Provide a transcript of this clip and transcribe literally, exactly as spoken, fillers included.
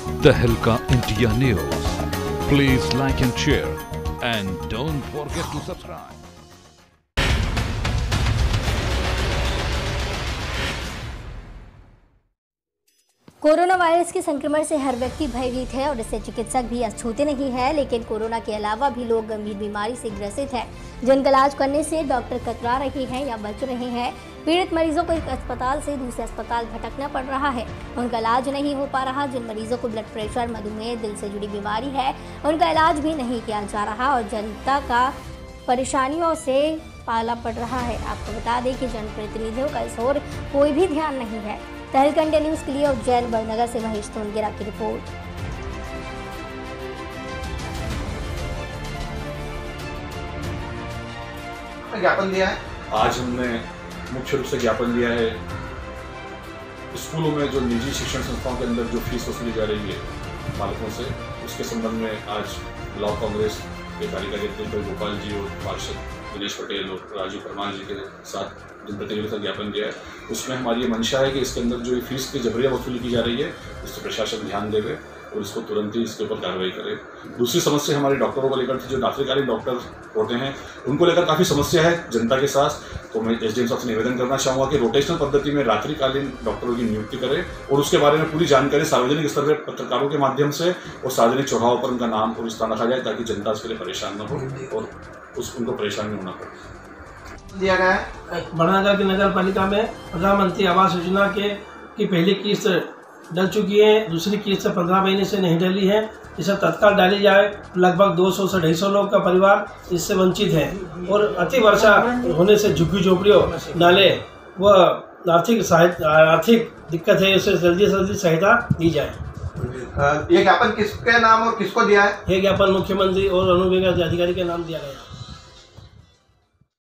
Tehelka India News. Please like and share and don't forget to subscribe. Corona virus के संक्रमण से हर व्यक्ति भयभीत है और इससे चिकित्सक भी अछूते नहीं है, लेकिन कोरोना के अलावा भी लोग गंभीर बीमारी से ग्रसित हैं, जिनका इलाज करने से डॉक्टर कतरा रहे हैं या बच रहे हैं। पीड़ित मरीजों को एक अस्पताल से दूसरे अस्पताल भटकना पड़ रहा है, उनका इलाज नहीं हो पा रहा। जिन मरीजों को ब्लड प्रेशर, मधुमेह, दिल से जुड़ी बीमारी है, उनका इलाज भी नहीं किया जा रहा और जनता का परेशानियों से पाला पड़ रहा है। आपको बता दें कि जनप्रतिनिधियों का इस ओर कोई भी ध्यान नहीं है। तहलका इंडिया न्यूज के लिए उज्जैन बड़नगर से महेश तोनगिरा की रिपोर्ट। ज्ञापन दिया है। आज हमने मुख्य रूप से ज्ञापन दिया है स्कूलों में जो निजी शिक्षण संस्थाओं के अंदर जो फीस वसूली जा रही है बालकों से, उसके संबंध में आज लॉ कांग्रेस के कार्यकारी अध्यक्ष गोपाल जी और पार्षद दिनेश पटेल और राजीव परमार जी के साथ जनप्रतिनिधियों का ज्ञापन दिया है। उसमें हमारी ये मंशा है कि इसके अंदर जो फीस की जबरिया वसूली की जा रही है, इस पर प्रशासन ध्यान देवे और इसको तुरंत ही इसके ऊपर कार्रवाई करे। दूसरी समस्या हमारे डॉक्टरों को लेकर थी, जो रात्रिकालीन डॉक्टर होते हैं उनको लेकर काफ़ी समस्या है जनता के साथ। तो मैं एस डी एम साहब से निवेदन करना चाहूँगा कि रोटेशनल पद्धति में रात्रिकालीन डॉक्टरों की नियुक्ति करें और उसके बारे में पूरी जानकारी सार्वजनिक स्तर पर पत्रकारों के माध्यम से और सार्वजनिक चौराहों पर उनका नाम और स्थान रखा जाए, ताकि जनता उसके लिए परेशान न हो और उस उनको परेशानी होना पड़े। दिया गया है बड़नगर की नगर पालिका में प्रधानमंत्री आवास योजना के की पहली किस्त डल चुकी है, दूसरी किस्त पंद्रह महीने से नहीं डली है। इसे तत्काल डाली जाए। लगभग दो सौ से ढाई सौ लोग का परिवार इससे वंचित है और अति वर्षा होने से झुग्गी झोपड़ियों, नाले व आर्थिक सहायता आर्थिक दिक्कत है, उसे जल्दी से जल्दी सहायता दी जाए। ये ज्ञापन किसके नाम और किसको दिया है? ये ज्ञापन मुख्यमंत्री और अनुविभागीय अधिकारी के नाम दिया गया है।